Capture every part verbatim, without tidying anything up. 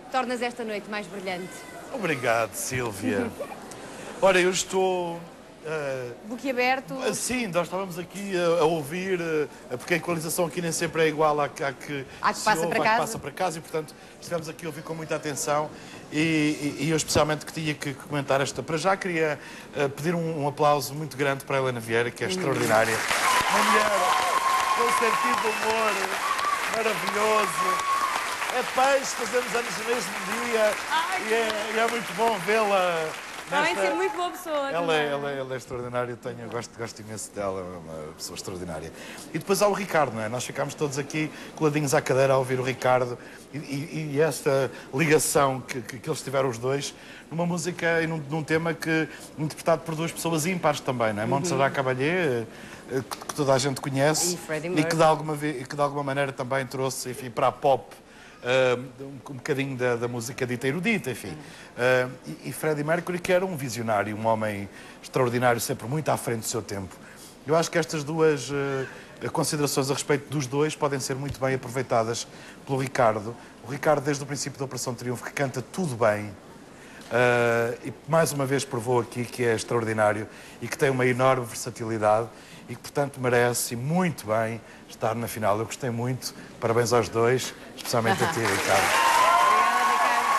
tornas esta noite mais brilhante. Obrigado, Sílvia. Ora, eu estou... Uh, Boquiaberto. Sim, nós estávamos aqui a, a ouvir, uh, porque a equalização aqui nem sempre é igual à, à que, à que, ouve, passa, para à casa. que passa para casa e, portanto, estivemos aqui a ouvir com muita atenção e, e, e eu especialmente que tinha que comentar esta. Para já queria uh, pedir um, um aplauso muito grande para a Helena Vieira, que é extraordinária. Uma mulher com um sentido de humor maravilhoso. É peixe, fazemos anos no mesmo dia. Ai, e, é, e é muito bom vê-la. Além de ser muito boa pessoa. Ela é, ela, é, ela é extraordinária, eu tenho, eu gosto, gosto imenso dela, é uma pessoa extraordinária. E depois há o Ricardo, não é? Nós ficámos todos aqui coladinhos à cadeira a ouvir o Ricardo e, e, e esta ligação que, que, que eles tiveram os dois numa música e num, num tema que interpretado por duas pessoas ímpares também, não é? Uhum. Montserrat Caballé, que, que toda a gente conhece e, e que, de alguma, que de alguma maneira também trouxe, enfim, para a pop. Uh, um, um bocadinho da, da música dita erudita, enfim. Uh, e, e Freddie Mercury, que era um visionário, um homem extraordinário, sempre muito à frente do seu tempo. Eu acho que estas duas uh, considerações a respeito dos dois podem ser muito bem aproveitadas pelo Ricardo. O Ricardo, desde o princípio da Operação Triunfo, que canta tudo bem, uh, e mais uma vez provou aqui que é extraordinário e que tem uma enorme versatilidade e que, portanto, merece, e muito bem, estar na final. Eu gostei muito. Parabéns aos dois, especialmente a ti, Ricardo. Obrigada, Ricardo.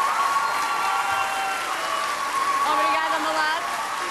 Obrigada, Malato.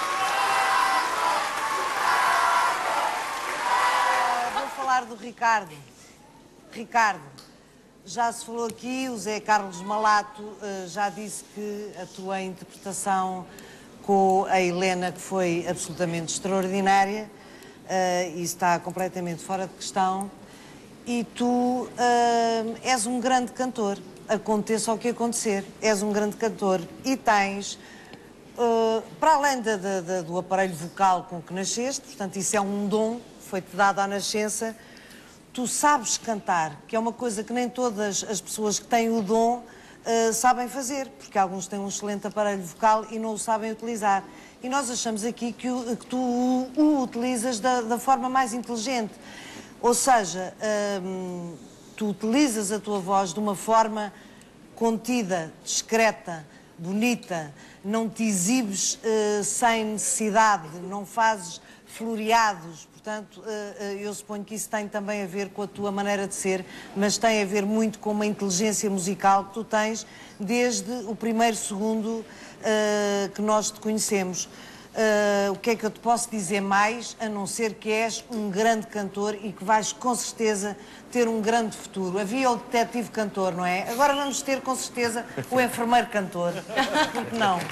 Uh, vou falar do Ricardo. Ricardo, já se falou aqui, o Zé Carlos Malato uh, já disse que a tua interpretação com a Helena que foi absolutamente extraordinária. Uh, isso está completamente fora de questão. E tu uh, és um grande cantor, aconteça o que acontecer, és um grande cantor e tens, uh, para além de, de, de, do aparelho vocal com que nasceste, portanto isso é um dom, foi-te dado à nascença, tu sabes cantar, que é uma coisa que nem todas as pessoas que têm o dom uh, sabem fazer, porque alguns têm um excelente aparelho vocal e não o sabem utilizar. E nós achamos aqui que, o, que tu o, o utilizas da, da forma mais inteligente. Ou seja, hum, tu utilizas a tua voz de uma forma contida, discreta, bonita, não te exibes uh, sem necessidade, não fazes floreados. Portanto, uh, uh, eu suponho que isso tem também a ver com a tua maneira de ser, mas tem a ver muito com uma inteligência musical que tu tens desde o primeiro segundo uh, que nós te conhecemos. Uh, o que é que eu te posso dizer mais, a não ser que és um grande cantor e que vais, com certeza, ter um grande futuro. Havia o detetive cantor, não é? Agora vamos ter, com certeza, o enfermeiro cantor. Porque não?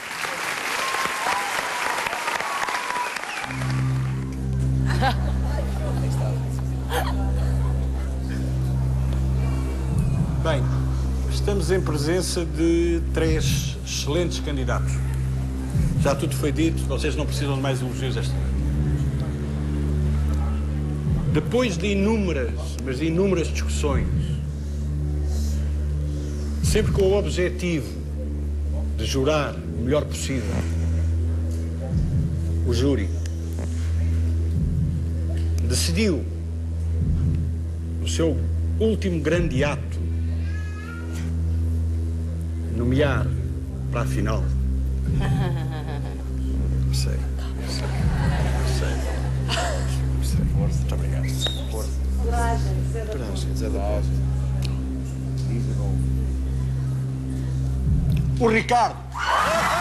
Bem, estamos em presença de três excelentes candidatos. Já tudo foi dito, vocês não precisam de mais elogios esta noite. Depois de inúmeras, mas de inúmeras discussões, sempre com o objetivo de jurar o melhor possível, o júri decidiu, no seu último grande ato, nomear para a final. Sei, sei, sei, sei. Força, muito obrigado. Força. Coragem, Zé da Coragem, Zé da Paz. O Ricardo.